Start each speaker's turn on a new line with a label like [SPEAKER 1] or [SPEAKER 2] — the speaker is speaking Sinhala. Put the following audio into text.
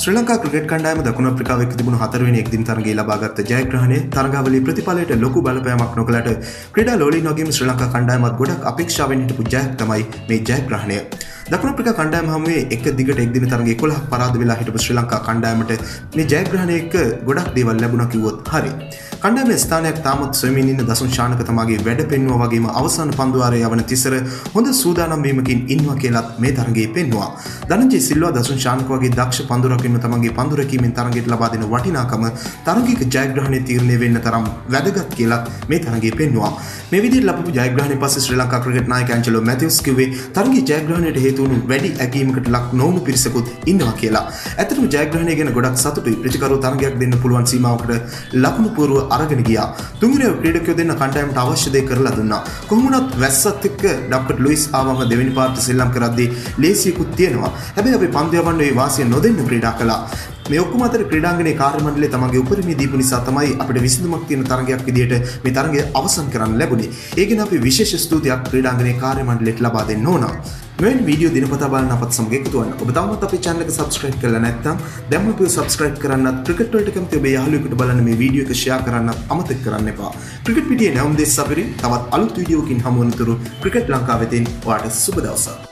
[SPEAKER 1] ශ්‍රී ලංකා ක්‍රිකට් කණ්ඩායම දකුණු අප්‍රිකාවේ තිබුණු 4 වෙනි එක්දින තරගයේ ලබාගත් ජයග්‍රහණය තරගාවලියේ ප්‍රතිඵලයට ලොකු බලපෑමක් නොකළට ක්‍රීඩා ලෝලීන් වගේම ශ්‍රී ලංකා කණ්ඩායමත් ගොඩක් අපේක්ෂාවෙන් හිටපු ජයක් තමයි මේ ජයග්‍රහණය. දකුණු අප්‍රිකා කණ්ඩායම හමුවේ එක දිගට එක්දින තරගයේ 11ක් පරාද වෙලා හිටපු ශ්‍රී ලංකා කණ්ඩායමට මේ ජයග්‍රහණය එක්ක ගොඩක් දේවල් ලැබුණා කිව්වොත් හරි. කණ්ඩායමේ ස්ථානයක් තාමත් සොයමින් ඉන්න දසුන් ශානක තමාගේ වැඩ පෙන්වුවා වගේම අවසාන පන්දුවාරයේ යවන තිසර හොඳ සූදානම් වීමකින් ඉන්නවා කියලාත් මේ තරගයේ පෙන්වුවා. ධනංජය සිල්වා දසුන් ශානක වගේ දක්ෂ පන්දුරකින් තමගේ පන්දු රැකීමෙන් තරගයට ලබා දෙන වටිනාකම තරගයක ජයග්‍රහණය තීරණය වෙන්න තරම් වැදගත් කියලා මේ තරගයේ පෙන්වුවා. මේ විදිහට ලැබපු ජයග්‍රහණය පස්සේ ශ්‍රී ලංකා ක්‍රිකට් නායක ඇන්ජලෝ මැතිව්ස් කිව්වේ තරගයේ ජයග්‍රහණයට හේතු වුණු වැඩි ඇගීමකට ලක් නොවුණු පිරිසකුත් ඉන්නවා කියලා. ඇත්තටම ජයග්‍රහණය ගැන ගොඩක් සතුටුයි. ප්‍රතිකරු තරගයක් දෙන්න පුළුවන් සීමාවකට ලකුණු පුරව අරගෙන ගියා. තුන්වෙනි ක්‍රීඩකයෝ දෙන්න කණ්ඩායමට අවශ්‍ය දේ කරලා දුන්නා. කොහොම වුණත් වැස්සත් එක්ක ඩක්ටර් ලුයිස් ආවම දෙවෙනි පාර්ට සෙල්ලම් කරද්දී ලේසියකුත් තියෙනවා. හැබැයි අපි පන්දු යවන්න ඒ වාසිය නොදෙන්න ක්‍රීඩා කළා. මේ ඔක්කොම අතර ක්‍රීඩාංගණයේ කාර්ය මණ්ඩලය තමගේ උපරිමය දීපු නිසා තමයි අපිට විසඳුමක් තියෙන තරගයක් විදියට මේ තරගය අවසන් කරන්න ලැබුණේ. ඒ ගැන අපි විශේෂ ස්තුතියක් ක්‍රීඩාංගණයේ කාර්ය මණ්ඩලයට ලබා දෙන්න ඕන. මෙවැනි වීඩියෝ දිනපතා බලන්න අපත් සමග එකතු වෙන්න. ඔබ තවමත් අපේ channel එක subscribe කරලා නැත්නම් දැන්ම අපිව subscribe කරන්නත් ක්‍රිකට් වලට කැමති ඔබේ යාළුවෙකුට බලන්න මේ වීඩියෝ එක share කරන්නත් අමතක කරන්න එපා. ක්‍රිකට් පිටියේ නැවුම් දෙස් අපිරින් තවත් අලුත් වීඩියෝකින් හමු වනතුරු ක්‍රිකට් ලංකාවෙන් ඔයාලට සුබ දවසක්.